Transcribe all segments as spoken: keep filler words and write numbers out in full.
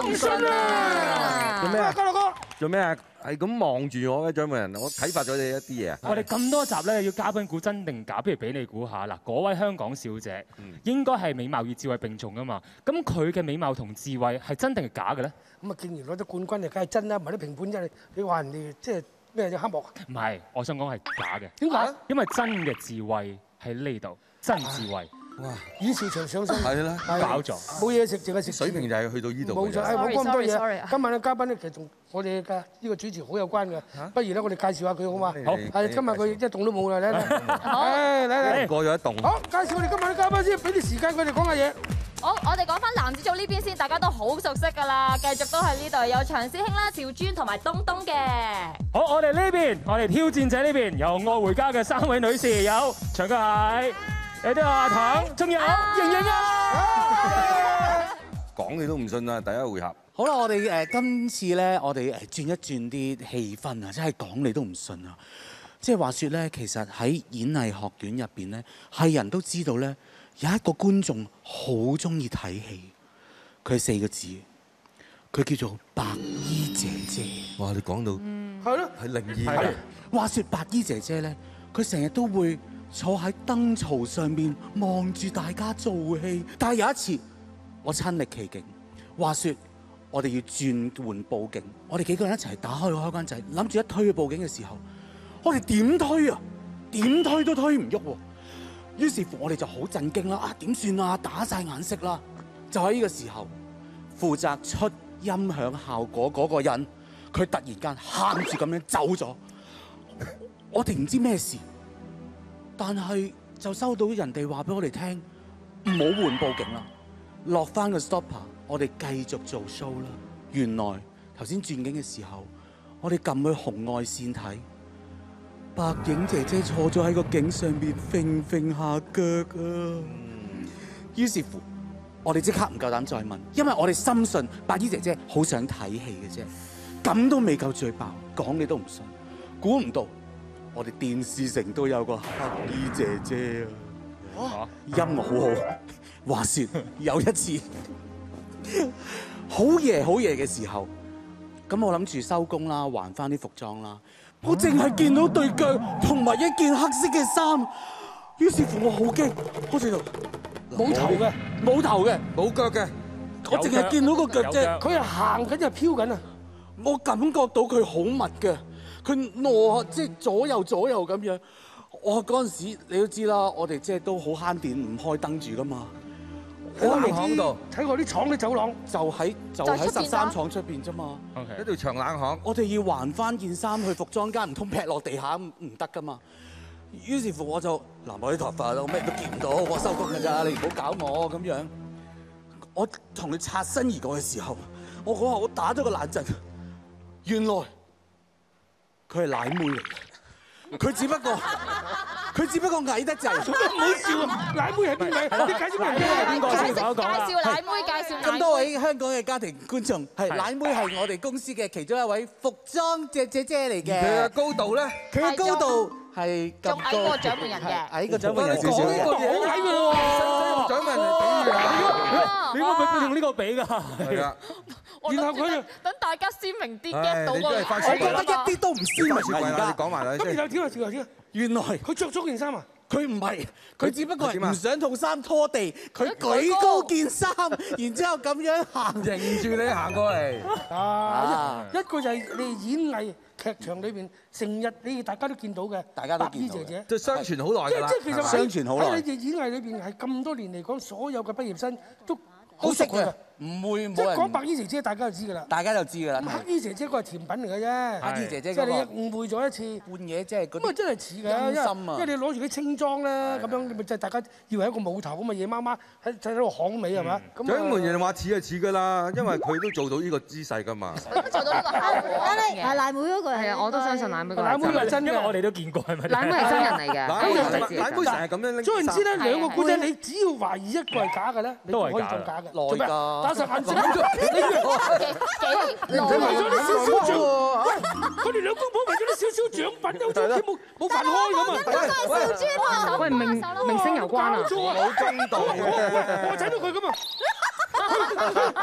唔信啊！ 做咩啊？ 嘉樂哥， 做咩啊？係咁望住我嘅獎門人，我啟發咗你一啲嘢啊！ 我哋咁多集咧，要嘉賓估真定假，不如俾你估下嗱。嗰位香港小姐應該係美貌與智慧並重噶嘛？咁佢嘅美貌同智慧係真定係假嘅咧？ 咁啊，既然攞咗冠軍就梗係真啦，唔係啲評判真係你話人哋即係咩啫黑幕？ 唔係，我想講係假嘅。 點解？ 因為真嘅智慧喺呢度，真智慧。 哇！演笑場上身， 係啦， 搞咗， 冇嘢食，淨係食水平就係去到呢度。 冇錯，誒冇講咁多嘢。今晚嘅嘉賓咧，其實同我哋嘅呢個主持好有關嘅。不如咧，我哋介紹下佢好嘛？ 好。 係今日佢一棟都冇啦，嚟嚟。好。嚟嚟。 過咗一棟。 好，介紹我哋今晚嘅嘉賓先，俾啲時間佢哋講下嘢。 好，我哋講翻男子組呢邊先，大家都好熟悉㗎啦。繼續都係呢度有長師兄啦、趙尊同埋東東嘅。 好，我哋呢邊，我哋挑戰者呢邊有愛回家嘅三位女士，有長腳蟹。有啲阿糖，仲有盈盈啊！ 講你都唔信啊！第一回合。 好啦，我哋誒今次咧，我哋誒轉一轉啲氣氛啊，真係講你都唔信啊！即係話説咧，其實喺演藝學院入邊咧，係人都知道咧，有一個觀眾好中意睇戲，佢係四個字，佢叫做白衣姐姐。 哇！你講到係咯， 係靈異嘅。 話説白衣姐姐咧，佢成日都會坐喺燈槽上面望住大家做戲，但係有一次我親歷其境。話說我哋要轉換佈景，我哋幾個人一齊打開個開關掣，諗住一推個佈景嘅時候，我哋點推啊？點推都推唔喐喎。於是乎我哋就好震驚啦！啊點算啊？打晒眼色啦！就喺呢個時候，負責出音響效果嗰個人，佢突然間喊住咁樣走咗。我哋唔知咩事。但係就收到人哋話俾我哋聽，唔好換佈景啦，落翻個 stopper，我哋繼續做 show 啦。原來頭先轉景嘅時候，我哋撳去紅外線睇，白影姐姐坐咗喺個景上邊，揈揈下腳啊！於是乎，我哋即刻唔夠膽再問，因為我哋深信白衣姐姐好想睇戲嘅啫，咁都未夠最爆，講你都唔信，估唔到。我哋電視城都有個黑衣姐姐啊！音樂好好。話説有一次好夜好夜嘅時候，咁我諗住收工啦，還翻啲服裝啦。我淨係見到對腳同埋一件黑色嘅衫，於是乎我好驚，我喺度冇頭嘅， 冇頭嘅， 冇腳嘅， 我淨係見到個腳啫。 佢係行緊就飄緊啊！ 我感覺到佢好密嘅。佢挪即係左右左右咁樣，我嗰陣時你都知啦，我哋即係都好慳電，唔開燈住噶嘛。 我冷巷度睇過啲廠啲走廊， 就喺就喺十三廠出邊啫嘛。 一條長冷巷。 我哋要還翻件衫去服裝間，唔通劈落地下唔得噶嘛？於是乎我就嗱，我啲頭髮我咩都見唔到，我收工㗎咋，你唔好搞我咁樣。我同你擦身而過嘅時候，我嗰下我打咗個冷震，原來。佢係奶妹嚟嘅，佢只不過佢只不過矮得滯，做咩唔好笑啊？奶妹係邊位？你介紹埋係邊個先？ 介紹奶妹，介紹奶妹。 咁多位香港嘅家庭觀眾，係奶妹係我哋公司嘅其中一位服裝姐姐姐嚟嘅。 佢嘅高度咧？ 佢嘅高度係咁高， 仲矮過獎門人嘅。 矮過獎門人少少嘅。 好矮㗎喎！ 獎門人比喻啊！ 你會用呢個比㗎？ 係啊。 然後佢等大家鮮明啲 get 到個， 我覺得一啲都唔鮮明啊！而家你講埋啦， 咁然後點啊？點啊？點啊？ 原來佢着咗件衫啊！ 佢唔係，佢只不過係唔想套衫拖地，佢舉高件衫，然之後咁樣行， 迎住你行過嚟。 啊！一個就係你演藝劇場裏邊成日你哋大家都見到嘅， 大家都見到白衣姐姐， 即係相傳好耐㗎啦。 即係其實相傳好耐。 喺你哋演藝裏邊係咁多年嚟講，所有嘅畢業生都好識嘅，唔會冇人。 即係講白衣姐姐，大家就知㗎啦。 大家就知㗎啦。 黑衣姐姐嗰個係甜品嚟嘅啫。 黑衣姐姐即係你嗰個誤會咗一次。 半嘢即係嗰啲。 咁啊真係似㗎，因為因為你攞住啲清裝咧，咁樣咪即係大家以為一個冇頭咁嘅夜媽媽喺喺度巷尾係嘛？ 獎門人話似就似㗎啦，因為佢都做到呢個姿勢㗎嘛。 做到呢個效果嘅。 係奶妹嗰個係啊，我都相信奶妹嗰個。 奶妹係真嘅， 因為我哋都見過係咪？ 奶妹係真人嚟嘅。 奶妹奶妹成日咁樣拎。 總言之咧，兩個姑姐你只要懷疑一個係假嘅咧，你都可以做假嘅。做咩？打實眼線。你以為幾幾佢為咗啲少少獎，喂！佢哋兩公婆為咗啲少少獎品，好似屋企冇冇飯開咁啊！ 喂，明明星有關啊！ 冇公道嘅，我睇到佢咁啊！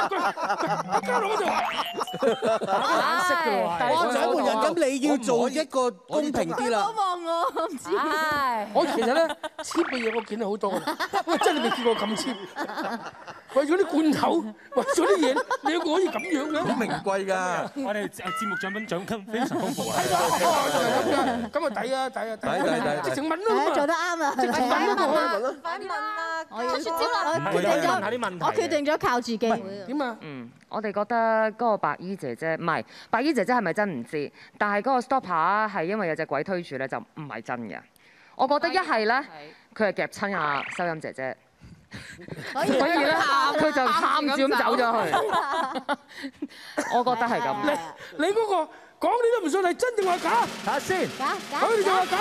嘉樂我就眼色㗎喎，係哇！掌門人，咁你要做一個公平啲啦。 望我，我唔知。唉， 我其實咧 cheap 嘅嘢我見到好多㗎，我真係未見過咁 cheap。為咗啲罐頭，為咗啲嘢，你可以咁樣嘅？ 好名貴㗎。 我哋誒節目獎品獎金非常豐富啊！ 咁啊抵啊抵啊抵！ 抵抵抵！ 直情問咯， 做得啱啊！ 直情問咯， 快問啦！ 我要出雪招啦！ 我決定問下啲問咗， 題我決定咗靠自己。 點啊？ 嗯，我哋覺得嗰個白衣姐姐唔係白衣姐姐係咪真唔知，但係嗰個 stopper 係因為有隻鬼推住咧，就唔係真嘅。我覺得一係咧，佢係夾親阿收音姐姐。所以咧，佢就喊住咁走咗去。我覺得係咁。 你嗰個講你都唔信係真定話假？ 睇下先。 假假佢哋就話假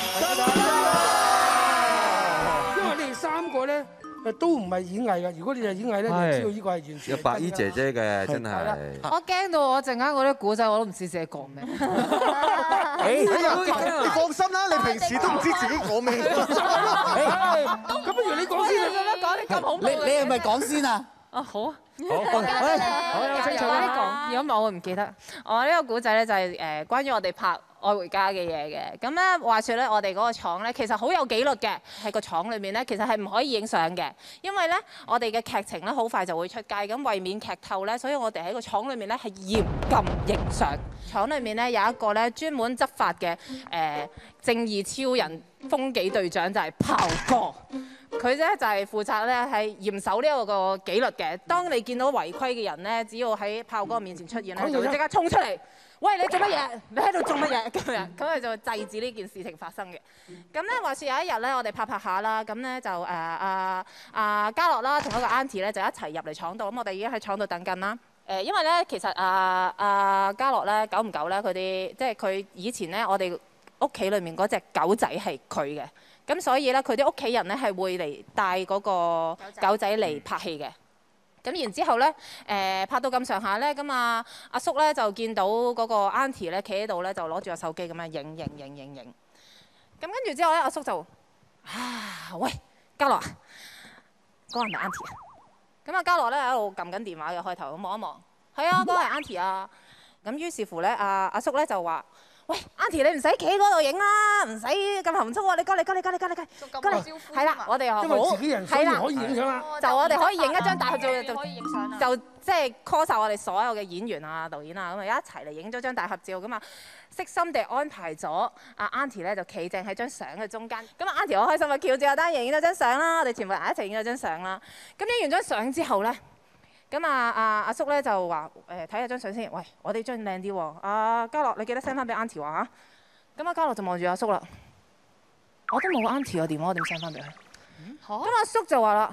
嘅。因為你哋三個咧誒都唔係演藝嘅，如果你係演藝咧，你就知道呢個係完全有白衣姐姐嘅，真係。 我驚到我陣間嗰啲古仔我都唔知自己講咩。 你放心啦，你平時都唔知自己講咩。 咁不如你講先啦。 講啲咁恐怖你你係咪講先啊？ 啊好啊， 好，好，有清楚快啲講，如果唔係我會唔記得。我呢個古仔咧就係誒關於我哋拍《愛回家》嘅嘢嘅。咁咧話説咧，我哋嗰個廠咧其實好有紀律嘅，喺個廠裏面咧其實係唔可以影相嘅，因為咧我哋嘅劇情咧好快就會出街，咁為免劇透咧，所以我哋喺個廠裏面咧係嚴禁影相。廠裏面咧有一個咧專門執法嘅誒正義超人風紀隊長就係炮哥。佢咧就係負責咧係嚴守呢一個紀律嘅。當你見到違規嘅人咧，只要喺炮哥面前出現咧，就會即刻衝出嚟，喂，你做乜嘢？你喺度做乜嘢？咁樣，咁佢就會制止呢件事情發生嘅。咁咧話説有一日咧，我哋拍拍下啦，咁咧就誒阿阿嘉樂啦，同一個 Auntie 咧就一齊入嚟廠度，咁我哋已經喺廠度等緊啦。誒，因為咧其實阿阿嘉樂咧久唔久咧佢啲即係佢以前咧我哋屋企裡面嗰隻狗仔係佢嘅。咁所以咧，佢啲屋企人咧係會嚟帶嗰個狗仔嚟拍戲嘅。咁然之後咧，誒、呃、拍到咁上下咧，咁啊阿叔咧就見到嗰個 Auntie 咧企喺度咧，就攞住個手機咁樣影影影影影。咁跟住之後咧，阿叔就啊喂，嘉樂啊，嗰個係咪 Auntie 啊？咁啊嘉樂咧喺度撳緊電話嘅，開頭咁望一望，係啊，嗰個係 Auntie 啊。咁於是乎咧，阿阿叔咧就話：喂 ，Auntie 你唔使企喺嗰度影啦，唔使咁含蓄喎，你過嚟過嚟過嚟過嚟過嚟，係啦，我哋又好， 因為自己人所以可以影相啦。 就我哋可以影一張大合照，就可以影相啦。 就即係 call 曬我哋所有嘅演員啊、導演啊，咁啊一齊嚟影咗張大合照咁啊，悉心地安排咗阿 Auntie 咧就企正喺張相嘅中間。咁啊 Auntie 好開心啊，翹住阿單影咗張相啦，我哋全部人一齊影咗張相啦。咁影完張相之後咧。咁啊啊阿叔咧就話誒睇下張相先，喂，我哋張靚啲喎。阿嘉樂，你記得 send 翻俾 Auntie 話嚇。咁阿嘉樂就望住阿叔啦，我都冇 Auntie 個電話，我點 send 翻俾佢？咁阿叔就話啦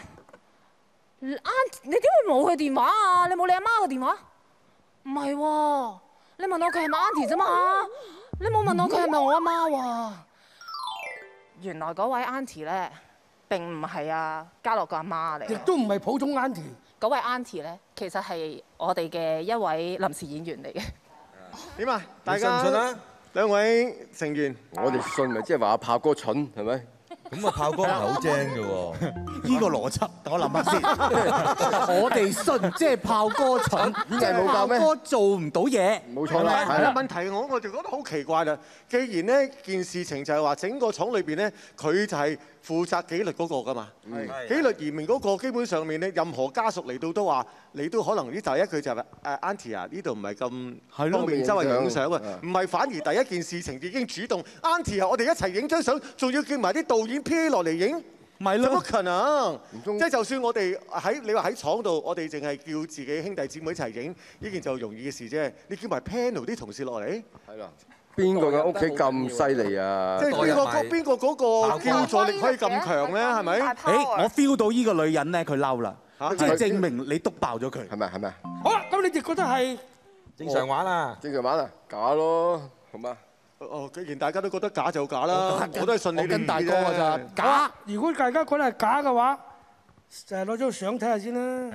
，Auntie 你點會冇佢電話啊？你冇你阿媽個電話？唔係喎，你問我佢係咪 Auntie 啫嘛？你冇問我佢係咪我阿媽喎？原來嗰位 Auntie 咧並唔係阿嘉樂個阿媽嚟， 亦都唔係普通 Auntie。 嗰位 Auntie 咧，其實係我哋嘅一位臨時演員嚟嘅。 點啊？大家信唔信啊？ 兩位成員， 我哋信咪即係話阿炮哥蠢係咪？ 咁啊，炮哥唔係好精嘅喎。 呢個邏輯，等我諗下先。我哋信即係炮哥蠢， 演藝冇教咩？ 炮哥做唔到嘢， 冇錯啦。 係啦，問題我我就覺得好奇怪啦。既然呢件事情就係話整個廠裏邊咧，佢就係負責紀律嗰個㗎嘛。紀律嚴明嗰個基本上面咧，任何家屬嚟到都話，你都可能呢第一句就係誒 Auntie 啊，呢度唔係咁方便周圍影相啊。唔係，反而第一件事情已經主動 Auntie 啊，我哋一齊影張相，仲要叫埋啲導演 P 落嚟影。 咪咯， 不可能！即係就算我哋喺你話喺廠度，我哋淨係叫自己兄弟姊妹一齊影，呢件就容易嘅事啫。你叫埋 panel 啲同事落嚟， 係啦。邊個嘅屋企咁犀利啊？ 即係邊個個邊個嗰個叫座力可以咁強咧？係咪？ 誒，我 feel 到呢個女人咧，佢嬲啦，即係證明你督爆咗佢， 係咪係咪？ 好啦，咁你哋覺得係正常玩啊？ 正常玩啊？假咯，好嘛？ 哦，既然大家都覺得假就假啦，我都係信你哋跟大哥㗎咋，假。 如果大家覺得係假嘅話，就係攞張相睇下先啦。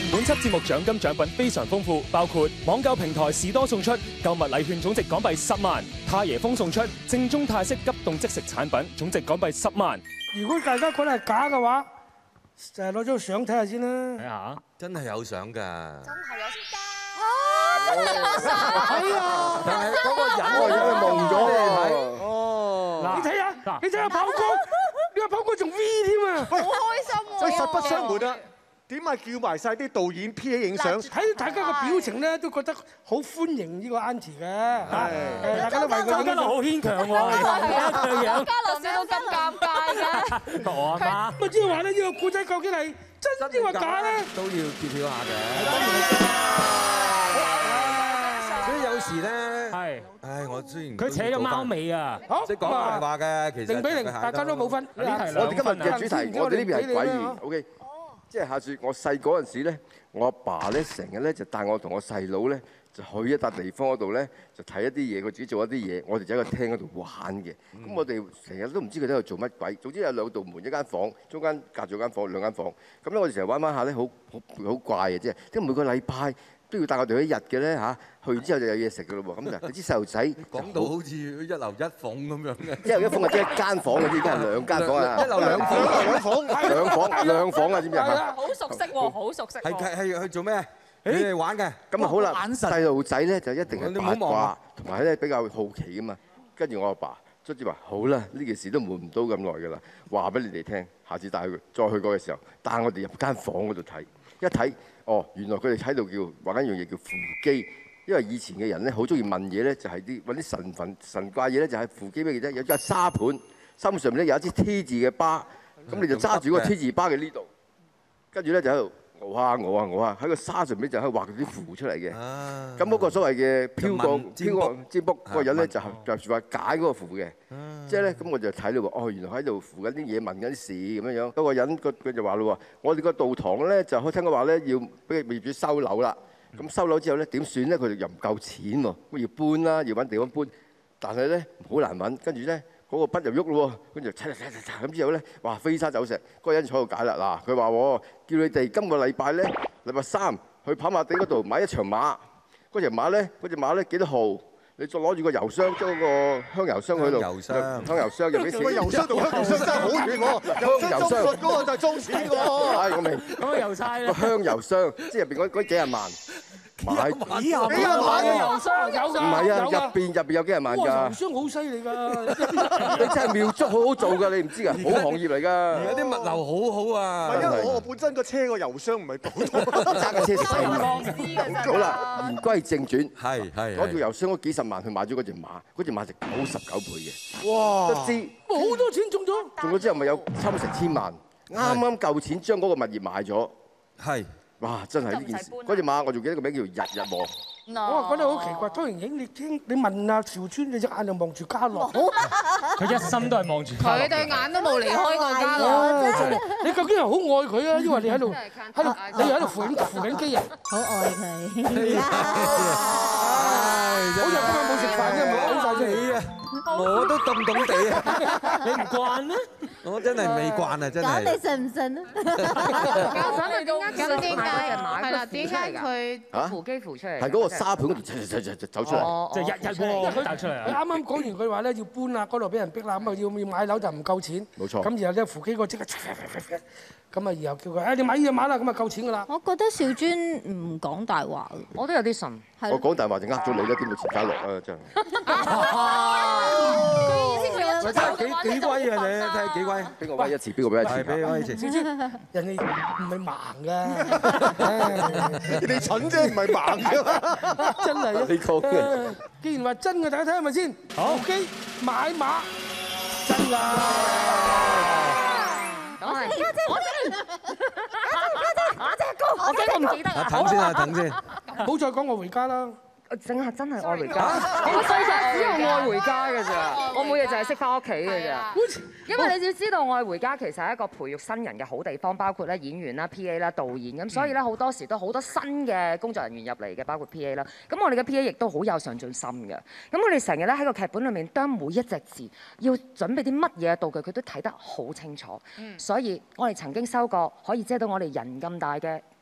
本輯節目獎金獎品非常豐富，包括網購平台士多送出購物禮券總值港幣十萬，太爺風送出正宗泰式急凍即食產品總值港幣十萬。 如果大家覺得係假嘅話，就係攞張相睇下先啦。 睇下， 真係有相㗎。 真係有先㗎。 係啊！ 但係嗰個人我有蒙咗你睇。 哦，你睇下，你睇下炮哥，呢個炮哥仲 V 添啊！ 好開心喎！ 喂，實不相瞞啊！點解叫埋晒啲導演 P A 影相？ 睇大家嘅表情咧，都覺得好歡迎呢個 Auntie 嘅嚇。誒，大家都為佢周家樂好牽強喎，咁樣。 家樂笑到咁尷尬嘅。 我阿媽。 咪即係話咧，呢個故仔究竟係真定話假咧？ 都要揭曉下嘅。所以有時咧，係，唉，我雖然佢扯咗貓尾啊， 識講大話嘅，其實零比零，大家都冇分。 我哋今日嘅主題，我哋呢邊係詭異 ，OK。即係下次我細嗰陣時咧，我阿爸咧成日咧就帶我同我細佬咧就去一笪地方嗰度咧，就睇一啲嘢，佢自己做一啲嘢，我哋就喺個廳嗰度玩嘅。咁我哋成日都唔知佢喺度做乜鬼。總之有兩道門，一間房，中間隔咗間房，兩間房。咁咧我哋成日玩玩下咧，好好好怪嘅啫。即係每個禮拜都要帶我哋一日嘅咧嚇，去完之後就有嘢食嘅咯喎。咁就你知細路仔講到好似一樓一鳳咁樣嘅。 一樓一鳳啊，即係一間房嗰啲，而家係兩間房啊。 一樓兩房，兩房， 兩房兩房啊，知唔知啊？ 好熟悉喎，好熟悉喎。 係係去做咩？你哋玩嘅。 咁啊好啦，細路仔咧就一定係八卦，同埋咧比較好奇噶嘛。跟住我阿爸卒之話：好啦，呢件事都瞞唔到咁耐㗎啦，話俾你哋聽，下次帶佢再去過嘅時候，帶我哋入間房嗰度睇。一睇，哦，原來佢哋喺度叫玩緊一樣嘢叫扶乩，因為以前嘅人咧好中意問嘢咧，就係啲揾啲神神神怪嘢咧，就係扶乩咩嘅啫？有隻沙盤，沙盤上面咧有一支 T 字嘅巴，咁你就揸住個 T 字巴嘅呢度，跟住咧就喺度熬下熬下熬下，喺個沙上面就喺度畫啲符出嚟嘅。咁嗰個所謂嘅飄過飄過占卜嗰個人咧就就係話解嗰個符嘅，即係咧咁我就睇到喎，哦原來喺度符緊啲嘢問緊啲事咁樣樣。嗰個人個佢就話咯喎，我哋個道堂咧就開聽佢話咧要俾業主收樓啦。咁收樓之後咧點算咧？佢哋又唔夠錢喎，咁要搬啦，要揾地方搬，但係咧好難揾，跟住咧。嗰個筆就喐咯喎，跟住嚓嚓嚓嚓咁之後咧，哇飛沙走石，嗰個人坐度解啦嗱，佢話叫你哋今個禮拜咧，禮拜三去跑馬地嗰度買一場馬，嗰隻馬咧，嗰隻馬咧幾多號？你再攞住個郵箱，將個香油箱去度，香油箱入邊錢。 個郵箱同香油箱真係好遠喎，香油箱嗰個就係裝錢喎。 係我明。 咁啊郵差咧。 個香油箱即係入邊嗰嗰幾廿萬。買幾廿萬嘅郵箱有㗎， 唔係啊，入邊入邊有幾廿萬㗎。 郵箱好犀利㗎， 你真係妙足好好做㗎，你唔知㗎，好行業嚟㗎。 而家啲物流好好啊。 因為我本身個車個郵箱唔係普通， 揸架車食飯。好啦，言歸正傳， 係係。 攞住郵箱嗰幾十萬去買咗嗰隻馬，嗰隻馬值九十九倍嘅。 哇！ 得知好多錢中咗， 中咗之後咪有差唔多成千萬，啱啱夠錢將嗰個物業買咗。 係。 哇！真係呢件事，嗰隻馬我仲記得個名叫日日望。 我話覺得好奇怪，當然影你聽，你問阿兆尊，你隻眼就望住家樂， 佢一心都係望住家樂。 佢對眼都冇離開過家樂。 真係，你究竟係好愛佢啊，因為你喺度喺度，你喺度扶緊扶緊機啊？ 好愛佢。 好日今日冇食飯啫，冇嘔晒出嚟啊！ 我都凍凍地啊！ 你唔慣咩？ 我真係未慣啊！真係。 咁你信唔信啊？ 咁點解？係啦，點解佢扶機扶出嚟？ 係嗰個沙盤嗰度走出嚟， 就日日喎走出嚟。 佢啱啱講完句話咧，要搬啦，嗰度俾人逼啦，咁啊要要買樓就唔夠錢。 冇錯。 咁然後咧扶機個即刻，咁啊然後叫佢，誒你買呢隻馬啦，咁啊夠錢㗎啦。 我覺得兆尊唔講大話， 我都有啲信。 我講大話就呃咗你啦，點會錢家樂啊真係。 真係幾幾威啊你，睇下幾威。邊個威一次？邊個威一次？係俾威一次。 兆尊，人哋唔係盲㗎， 你蠢啫，唔係盲㗎。 真係啊！ 你講嘅。 既然話真嘅，大家睇下咪先。好機買馬真㗎。 我係家姐，我知，家姐，家姐，我驚我唔記得啊！ 等先啊，等先。 唔好再講我回家啦。 淨係真係愛回家，我細個只有愛回家嘅咋，我每日就係識翻屋企嘅咋。因為你要知道，愛回家其實係一個培育新人嘅好地方，包括咧演員啦、P A 啦、導演咁，所以咧好多時都好多新嘅工作人員入嚟嘅，包括 P A 啦。咁我哋嘅 P A 亦都好有上進心嘅。咁我哋成日咧喺個劇本裏面，當每一隻字要準備啲乜嘢道具，佢都睇得好清楚。所以我哋曾經收過可以遮到我哋人咁大嘅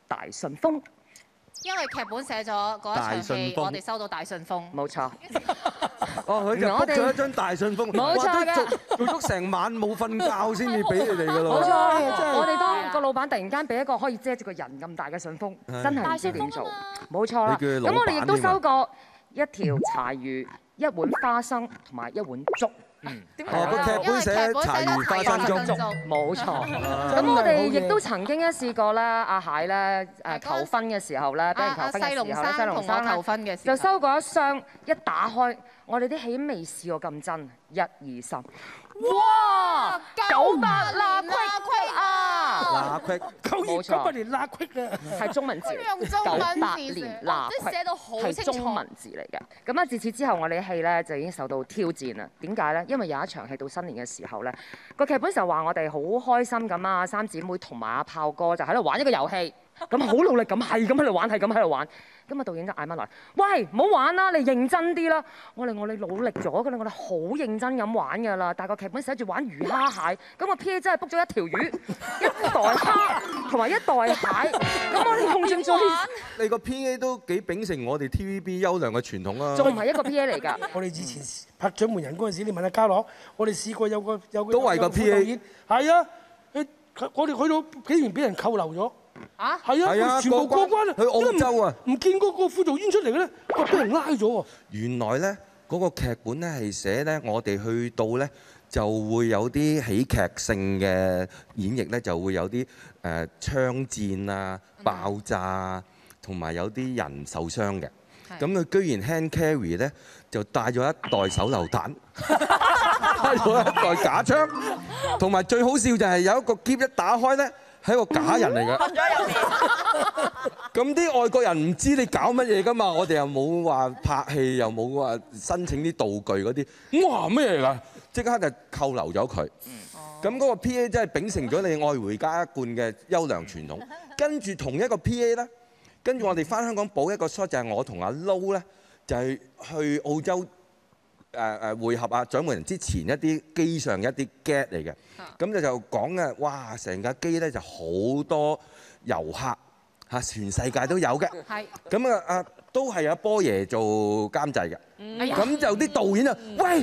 大信封。 因為劇本寫咗嗰一場戲，我哋收到大信封。 冇錯。 哦，佢就 book 咗一張大信封， 冇錯嘅， 做做足成晚冇瞓覺先至俾你哋㗎咯。 冇錯，我哋當個老闆突然間俾一個可以遮住個人咁大嘅信封，真係唔知點做。冇錯啦。咁我哋亦都收過一條柴魚、一碗花生同埋一碗粥。嗯， 哦，個劇本寫柴魚花生粥， 冇錯。咁我哋亦都曾經一試過啦，阿蟹咧誒求婚嘅時候咧，俾人求婚嘅時候咧，西龍生求婚嘅時候就收過一箱，一打開，我哋啲戲未試過咁真，一二三。哇！九百罅隙啊！ 罅隙， 九九百年罅隙啊！ 係中文字， 九百年罅隙， 寫到好清楚， 係中文字嚟嘅。咁啊，自此之後，我哋戲咧就已經受到挑戰啦。點解咧？因為有一場戲到新年嘅時候咧，個劇本就話我哋好開心咁啊，三姊妹同埋阿炮哥就喺度玩一個遊戲，咁好努力咁係咁喺度玩，係咁喺度玩。咁啊，導演就嗌翻來，喂，唔好玩啦，你認真啲啦！我哋我哋努力咗㗎啦，我哋好認真咁玩㗎啦。但係個劇本寫住玩魚蝦蟹，咁個 P A 真係 book 咗一條魚、一袋蝦同埋一袋蟹，咁我哋用盡咗。 你個 P A 都幾秉承我哋 T V B 優良嘅傳統啊！ 仲唔係一個 P A 嚟㗎？ 我哋以前拍《獎門人》嗰陣時，你問阿嘉樂，我哋試過有個有個都係個 P A， 係啊，我哋去到竟然俾人扣留咗。 啊， 係啊，全部過關啊！ 去澳洲啊， 唔見嗰個副導演出嚟嘅咧，哇！俾人拉咗喎。 原來咧嗰個劇本咧係寫咧，我哋去到咧就會有啲喜劇性嘅演繹咧，就會有啲誒槍戰啊、爆炸啊，同埋有啲人受傷嘅。咁佢居然 hand carry 咧就帶咗一袋手榴彈，帶咗一袋假槍，同埋最好笑就係有一個篋一打開咧。係一個假人嚟㗎，咁啲外國人唔知你搞乜嘢㗎嘛？我哋又冇話拍戲，又冇話申請啲道具嗰啲，哇咩嚟㗎？即刻就扣留咗佢。咁嗰個 P A 真係秉承咗你愛回家一貫嘅優良傳統。跟住同一個 P A 咧，跟住我哋翻香港補一個 shot，就係我同阿 Low 咧，就係去澳洲。誒誒會合啊！獎門人之前一啲機上一啲 get 嚟嘅，咁就就講嘅，哇！成架機咧就好多遊客嚇，全世界都有嘅。係。咁啊啊，都係阿波爺做監製嘅。咁就啲導演啊，喂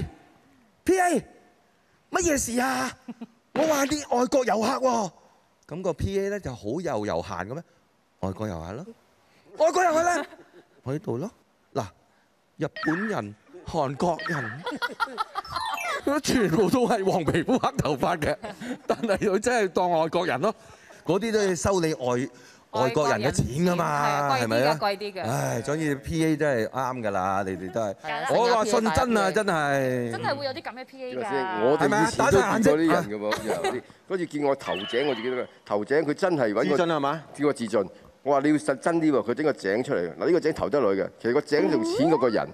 ，P A，乜嘢事啊？我話啲外國遊客喎。咁個 P A 咧就好有悠閒嘅咩？外國遊客咯，外國遊客咧，我喺度咯。嗱，日本人。韓國人，全部都係黃皮膚黑頭髮嘅，但係佢真係當外國人咯。嗰啲都係收你外外國人嘅錢㗎嘛，係咪啊？貴啲嘅。唉，所以 P A 真係啱㗎啦，你哋都係。我話信真啊，真係。真係會有啲咁嘅 P A 㗎。 我哋以前都見過啲人㗎喎，有啲嗰次見我頭井，我自己都頭井佢真係揾個自盡係嘛？叫我自盡。我話你要實真啲喎，佢整個井出嚟。嗱呢個井投得落去嘅，其實個井仲淺過個人，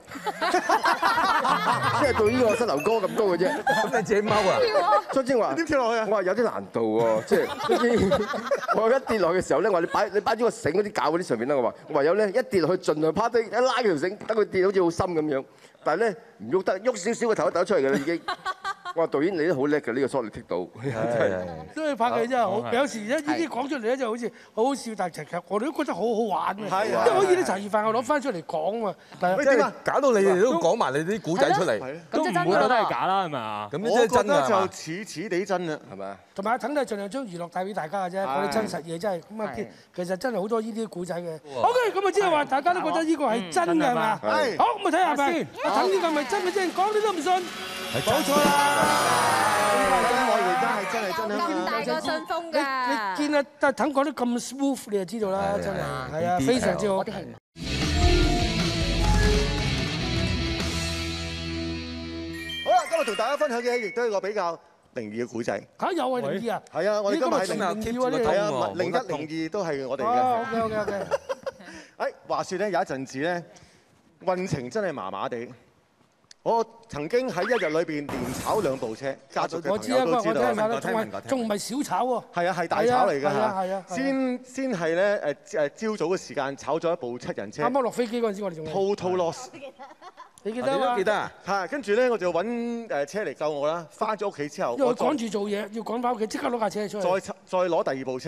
即係到呢個膝頭哥咁高嘅啫。咁你自己踎啊？張晶話點跳落去啊？我話有啲難度喎，即係我一跌落去嘅時候咧，我話你擺你擺咗個繩嗰啲架嗰啲上面啦。我話我唯有咧一跌落去，盡量趴低一拉條繩，等佢跌好似好深咁樣。但係咧唔喐得，喐少少個頭都抖出嚟嘅啦已經。我話導演你都好叻嘅，呢個 shot 你剔到，真係。都係拍戲真係好，有時一呢啲講出嚟咧就好似好好笑，但係其實我哋都覺得好好玩嘅，因為可以啲茶餘飯我攞翻出嚟講啊。即係搞到你哋都講埋你啲古仔出嚟，都唔會覺得係假啦，係咪啊？咁我覺得就似似地真啊，係咪？同埋阿騰都係盡量將娛樂帶俾大家嘅啫，嗰啲真實嘢真係咁啊！其實真係好多呢啲古仔嘅。OK，咁啊即係話大家都覺得呢個係真嘅係嘛？係。好，咁啊睇下先，阿騰呢個係咪真嘅先？講你都唔信。冇錯啦！我而家係真係真係咁大個信封㗎。你見啊，但係騰講得咁 smooth，你就知道啦，真係係啊，非常之好。好啦，今日同大家分享嘅亦都係一個比較靈異嘅古仔。嚇有啊靈異啊！係啊，我哋今日係靈異喎，係啊，零一零二都係我哋嘅。哦，OK OK OK。誒，話説咧有一陣子咧運程真係麻麻地。我曾經喺一日裏邊連炒兩部車，家族嘅朋友都知道。仲係仲唔係小炒喎？係啊，係大炒嚟㗎嚇。先先係咧誒誒朝早嘅時間炒咗一部七人車。啱啱落飛機嗰陣時，我哋仲 total loss。你記得嘛？記得啊！係，跟住咧我就揾誒車嚟救我啦。翻咗屋企之後，因為我趕住做嘢，要趕翻屋企，即刻攞架車出去。再再攞第二部車，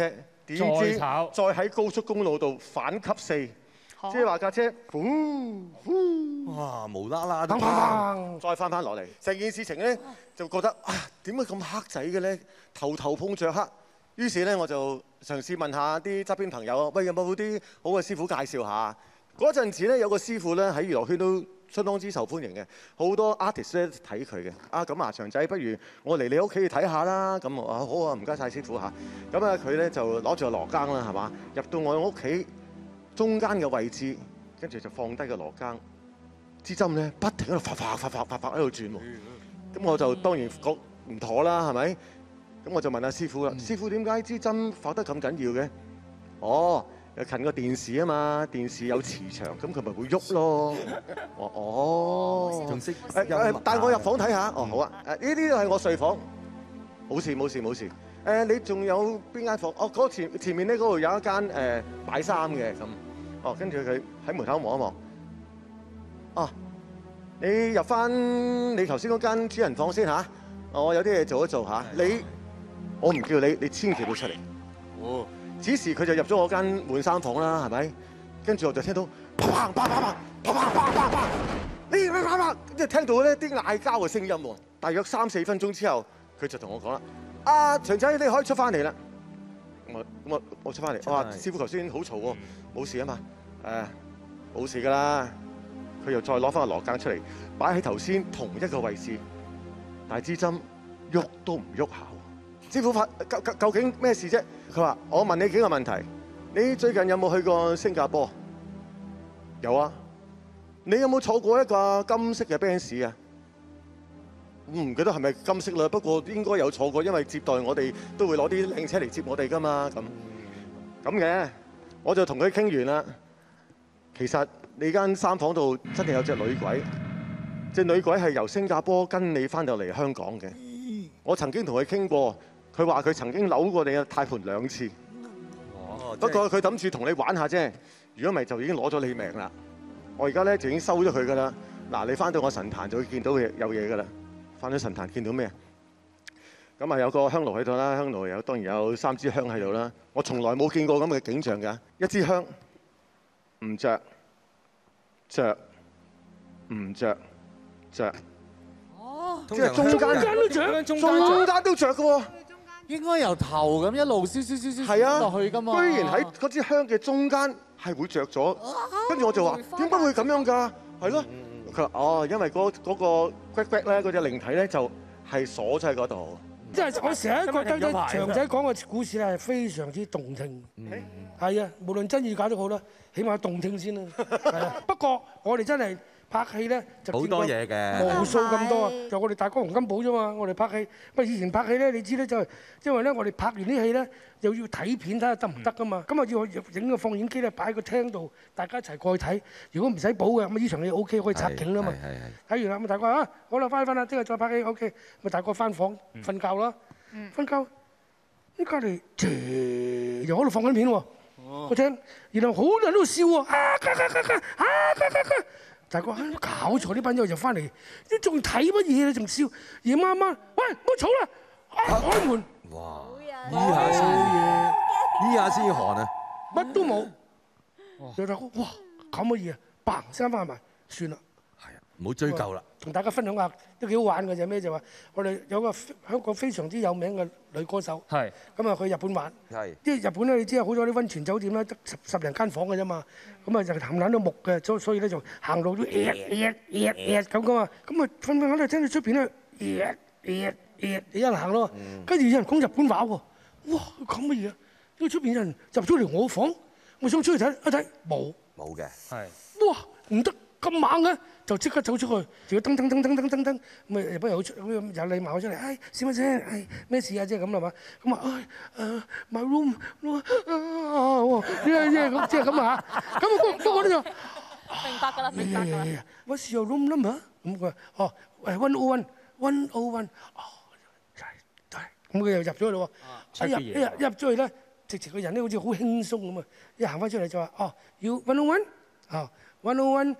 點知再喺高速公路度反級四，即係話架車，呼呼， 哇，無啦啦砰砰砰，再翻翻落嚟，成件事情咧就覺得啊，點解咁黑仔嘅咧？頭頭碰着黑，於是咧我就嘗試問下啲側邊朋友，喂，有冇啲好嘅師傅介紹下？嗰陣時咧有個師傅咧喺娛樂圈都相當之受歡迎嘅，好多 artist 咧睇佢嘅。啊咁啊，祥仔，不如我嚟你屋企睇下啦。咁我啊好啊，唔該晒師傅嚇。咁啊佢咧就攞住個羅庚啦，係嘛？入到我屋企中間嘅位置，跟住就放低個羅庚，支針咧不停喺度發發發發發發喺度轉喎。咁我就當然覺唔妥啦，係咪？咁我就問阿師傅啦，嗯、師傅點解支針發得咁緊要嘅？哦。又近個電視啊嘛，電視有磁場，咁佢咪會喐咯。我哦， 仲識誒誒，帶我入房睇下。哦，好啊。誒呢啲係我睡房，冇事冇事冇事。誒你仲有邊間房？哦，嗰前前面咧嗰度有一間誒擺衫嘅咁。哦，跟住佢喺門口望一望。哦，你入翻你頭先嗰間主人房先嚇。我有啲嘢做一做嚇。你我唔叫你，你千祈唔好出嚟。哦。此時佢就入咗我間換衫房啦，係咪？跟住我就聽到啪啪啪啪啪啪啪啪啪啪，呢啪啪啪，即係聽到咧啲嗌交嘅聲音喎。大約三四分鐘之後，佢就同我講啦：阿祥仔，你可以出翻嚟啦。我我我出翻嚟，我話師傅頭先好嘈喎，冇事啊嘛。誒，冇事㗎啦。佢又再攞翻個羅庚出嚟，擺喺頭先同一個位置，但係支針喐都唔喐下。師傅發究究究竟咩事啫？佢話：我問你幾個問題，你最近有冇去過新加坡？有啊。你有冇坐過一個金色嘅 Benz 啊？唔記得係咪金色啦，不過應該有坐過，因為接待我哋都會攞啲靚車嚟接我哋㗎嘛。咁咁嘅，我就同佢傾完啦。其實你間三房度真係有隻女鬼，隻女鬼係由新加坡跟你翻到嚟香港嘅。我曾經同佢傾過。佢話佢曾經扭過你嘅軚盤兩次，哦、不過佢諗住同你玩下啫。如果唔係就已經攞咗你命啦。我而家咧就已經收咗佢噶啦。嗱，你翻到我神壇就會見到有嘢噶啦。翻到神壇見到咩？咁啊有個香爐喺度啦，香爐有當然有三支香喺度啦。我從來冇見過咁嘅景象㗎。一支香唔着，着唔着，着。哦，即係中間都着，中間都着嘅喎。 應該由頭咁一路燒燒燒燒係啊落去㗎嘛。 居然喺嗰支香嘅中間係會着咗，跟住我就話點解會咁樣㗎？係咯，佢話哦，因為嗰嗰個骨骨咧，嗰隻靈體咧就係鎖咗喺嗰度。 即係我成日覺得咧，祥仔講嘅故事咧係非常之動聽。係啊，無論真與假都好啦，起碼動聽先啦。係啊，不過我哋真係。拍戲咧就好多嘢嘅， 無數咁多啊！就我哋大哥洪金寶啫嘛，我哋拍戲。不過以前拍戲咧，你知咧就係因為咧，我哋拍完啲戲咧，又要睇片睇下得唔得噶嘛。咁啊要影個放映機咧，擺喺個廳度，大家一齊過去睇。如果唔使補嘅，咁呢場戲 O K 可以拆景啦嘛。睇完啦，咁大哥啊，好啦，翻去瞓啦，聽日再拍戲 O K。咪大哥翻房瞓覺啦，瞓覺。呢隔離嘖又喺度放緊片喎，我聽，然後好多人都笑喎，啊咔咔咔咔，啊咔咔咔。大哥，搞錯呢班友就翻嚟，你仲睇乜嘢？你仲笑？夜媽媽，喂，唔好嘈啦，開門。 哇！呢下先嘢，呢下先寒啊！ 乜都冇。有大哥，哇，搞乜嘢啊？嘭聲翻埋，算啦。 係啊，唔好追究啦。 同大家分享下都幾好玩嘅啫，咩就話我哋有個香港非常之有名嘅女歌手，係咁啊去日本玩，係即係日本咧，你知啊，好多啲溫泉酒店咧得十十零間房嘅啫嘛，咁啊就冚唪唥都木嘅，所所以咧就行路都咿咿咿咿咁噶嘛，咁啊瞓瞓喺度聽到出邊咧咿咿咿有人行咯，跟住有人講日本話喎，哇講乜嘢啊？呢個出邊有人入咗嚟我房，我想出去睇一睇冇冇嘅，係哇唔得咁猛嘅。就即刻走出去，仲要噔噔噔噔噔噔噔，咁啊日本人好出好有禮貌出嚟，唉閃乜聲，唉咩事啊？即係咁啦嘛，咁啊唉誒 my room，啊即係即係咁即係咁啊嚇，咁啊不過咧就明白㗎啦，明白㗎啦。 What's your room number？咁佢哦誒 one oh one one oh one，哦就係咁佢又入咗去咯喎，一入一入一入咗去咧，直情個人咧好似好輕鬆咁啊，一行翻出嚟就話哦要 one oh one，啊 one oh one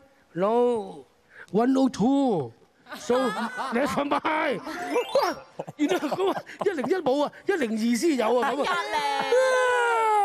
no。one oh two， so 你瞓埋，哇！原來咁啊，一零一冇啊，一零二先有啊咁啊。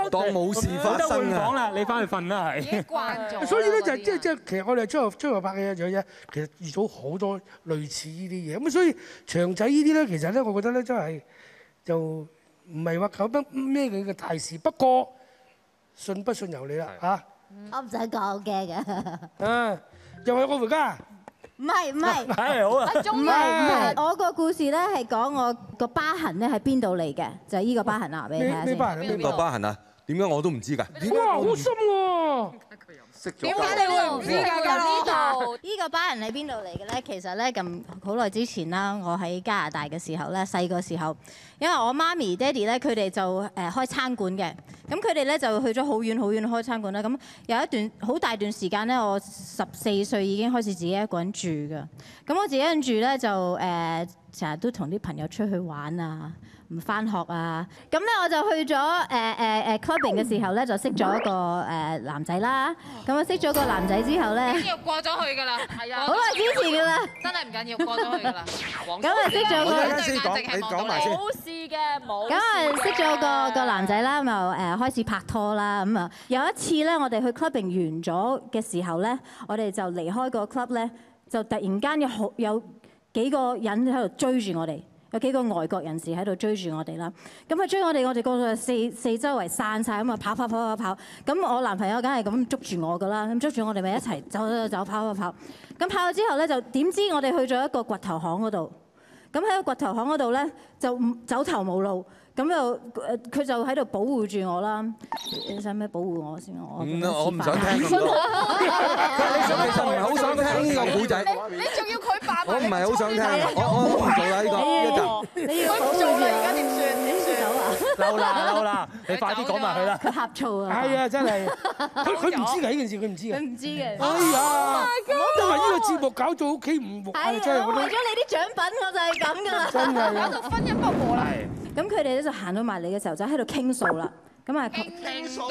當冇事發得換生啊！ 房啦，你翻去瞓啦，係。 慣咗。 所以咧就即係即係其實我哋將來將來拍嘅一樣嘢，其實遇到好多類似呢啲嘢。咁所以長仔呢啲咧，其實咧我覺得咧真係就唔係話搞得咩嘅大事，不過信不信由你啦嚇。 我唔使講嘅嘅。 啊，又係我回家。 唔係唔係， 係好啊。 唔係唔係，我個故事咧係講我個疤痕咧喺邊度嚟嘅，就係依個疤痕啊，俾你睇下先。 咩疤痕？ 邊個疤痕啊？點解我都唔知㗎？ 哇，好深喎！ 識咗。 點解你會唔知㗎？呢度呢個疤痕喺邊度嚟嘅咧？其實咧咁好耐之前啦，我喺加拿大嘅時候咧，細個時候，因為我媽咪、爹哋咧，佢哋就誒開餐館嘅，咁佢哋咧就去咗好遠好遠開餐館啦。咁有一段好大段時間咧，我十四歲已經開始自己一個人住㗎。咁我自己一個人住咧就誒成日都同啲朋友出去玩啊。唔翻學啊！咁咧我就去咗誒誒誒 clubbing 嘅時候咧，就識咗一個誒男仔啦。咁我識咗個男仔之後咧， 緊要過咗去㗎啦，係啊， 好耐之前㗎啦， 真係唔緊要，過咗去㗎啦。 咁啊識咗個， 我啱先講，你講埋先。 冇事嘅，冇。 咁啊識咗個個男仔啦，咁又誒開始拍拖啦。咁啊有一次咧，我哋去 clubbing 完咗嘅時候咧，我哋就離開個 club 咧，就突然間有好有幾個人喺度追住我哋。有幾個外國人士喺度追住我哋啦，咁佢追我哋，我哋個個四四周圍散晒咁啊，跑跑跑跑跑，咁我男朋友梗係咁捉住我㗎啦，咁捉住我哋咪一齊走走走跑跑跑，咁跑咗之後咧就點知我哋去咗一個掘頭巷嗰度，咁喺個掘頭巷嗰度咧就唔走投無路。咁又誒，佢就喺度保護住我啦。你使唔使保護我先？我我唔想聽咁多。你其實唔係好想聽呢個故仔。 你仲要佢扮？ 我唔係好想聽，我我唔做啦呢個一集。 你要保護住，而家點算？你走啊！ 嬲啦嬲啦！你快啲講埋佢啦。 佢呷醋啊！ 係啊，真係。佢佢唔知㗎呢件事，佢唔知㗎。 佢唔知嘅。 哎呀！因為呢個節目搞到屋企唔和， 係啊！為咗你啲獎品，我就係咁㗎啦。 真係啊！ 搞到婚姻不和啦。 咁佢哋咧就行到埋嚟嘅時候，就喺度傾訴啦。咁啊， 傾訴，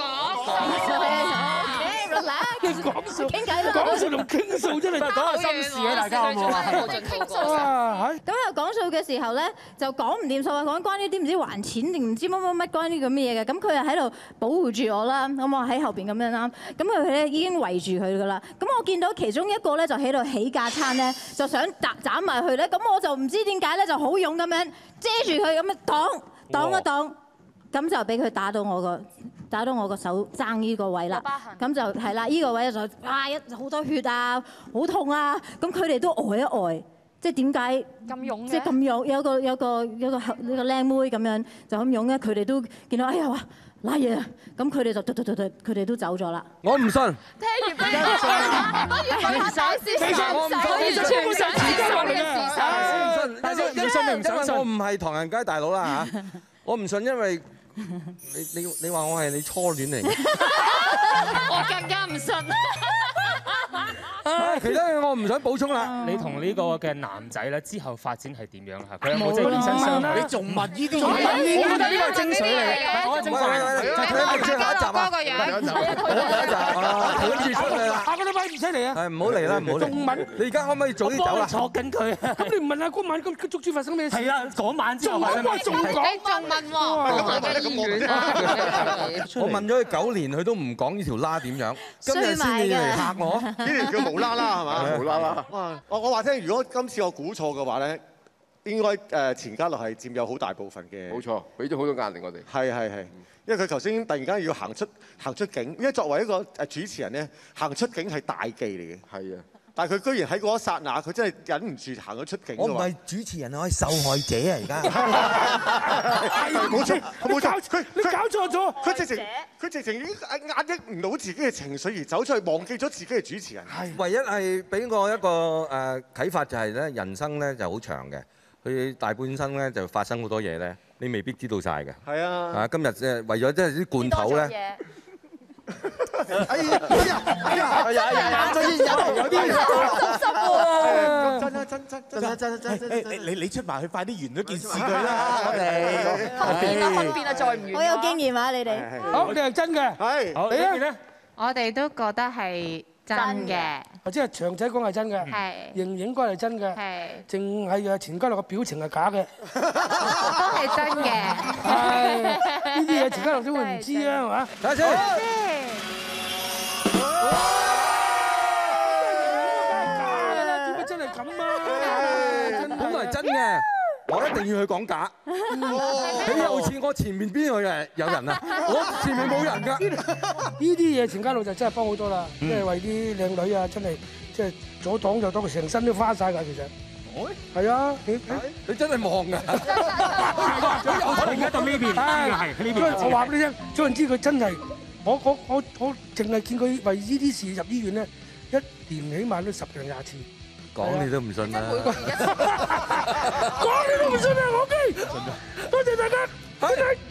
你講數傾偈啦， 講數同傾訴真係講下心事啊！大家好唔好啊？ 哇！ 咁喺度講數嘅時候咧，就講唔掂數啊，講關於啲唔知還錢定唔知乜乜乜關於咁嘅嘢嘅。咁佢又喺度保護住我啦，咁我喺後邊咁樣啦。咁佢咧已經圍住佢噶啦。咁我見到其中一個咧就喺度起架撐咧，就想斬斬埋去咧。咁我就唔知點解咧，就好勇咁樣遮住佢咁樣擋擋一擋，咁就俾佢打到我個打到我個手踭呢個位啦。咁就係啦，呢個位就哇一好多血啊，好痛啊！咁佢哋都呆一呆。即係點解咁勇嘅？ 即係咁勇，有個有個有個呢個靚妹咁樣就咁勇咧，佢哋都見到哎呀哇拉嘢啊！咁佢哋就嘟嘟嘟嘟，佢哋都走咗啦。 我唔信。 聽完俾我講，不如問下大師， 我唔信， 你全部想自己講呢個事實。 我唔信， 但係你唔信你唔想信？ 因為我唔係唐人街大佬啦嚇，我唔信，因為你你你話我係你初戀嚟嘅。 我更加唔信。 其他嘢我唔想補充啦。 你同呢個嘅男仔咧之後發展係點樣啊？佢有冇即係現身相許？ 你仲問呢啲？ 我覺得呢個係精髓嚟嘅，我係精髓。 睇下下一集啊！ 個樣。 下一集啊！睇住出嚟啦！ 下個禮拜唔使嚟啊！ 係唔好嚟啦，唔好嚟。 仲問？ 你而家可唔可以早啲走啦？ 坐緊佢。 咁你唔問下嗰晚咁足足發生咩事？ 係啊，嗰晚之後發生咩事？ 仲講？ 你仲問喎？ 我問咗佢九年，佢都唔講呢條啦點樣，今日先至嚟嚇我。 呢條叫無啦啦係嘛？ 無啦啦。 哇！我我話聽，如果今次我估錯嘅話咧，應該誒錢嘉樂係佔有好大部分嘅。 冇錯，俾咗好多壓力我哋。 係係係，因為佢頭先突然間要行出行出境，因為作為一個誒主持人咧，行出境係大忌嚟嘅。 係啊。 但係佢居然喺嗰一剎那，佢真係忍唔住行咗出境。 我唔係主持人啊，我係受害者啊！而家係冇錯，冇錯，佢你搞錯咗， 佢直情佢直情已經壓抑唔到自己嘅情緒而走出去，忘記咗自己係主持人。 係唯一係俾我一個誒啟發就係咧，人生咧就好長嘅，佢大半生咧就發生好多嘢咧，你未必知道晒嘅。 係啊！ 啊，今日即係為咗即係啲罐頭咧。 哎呀！哎呀！哎呀！哎呀！眼咗煙有有啲濕濕喎。 真真真真真真真真真！ 你你出埋去，快啲完咗件事佢啦！我哋分辨啦，分辨啦，再唔完。 好有經驗啊！你哋好，你係真嘅。 係。 好，你呢邊咧？ 我哋都覺得係真嘅。 或者係長仔講係真嘅。 係。 盈盈該係真嘅。 係。 淨係誒錢嘉樂個表情係假嘅。 都係真嘅。 係。呢啲嘢錢嘉樂能都會唔知啊，係嘛？ 睇下先。 點解真係咁啊？ 本來係真嘅，我一定要去講假。你又似我前面邊個人有人啊？我前面冇人㗎。 呢啲嘢錢嘉樂就真係幫好多啦，即係為啲靚女啊，真係即係左擋右擋，佢成身都花晒㗎，其實。係啊，你你真係望㗎。 我而家到呢邊，係呢邊。 我話俾你聽，總言之佢真係，我我我我淨係見佢為呢啲事入醫院咧，一年起碼都十零廿次。 講你都唔信啦！ 講你都唔信啊！我基，多謝大家，拜拜。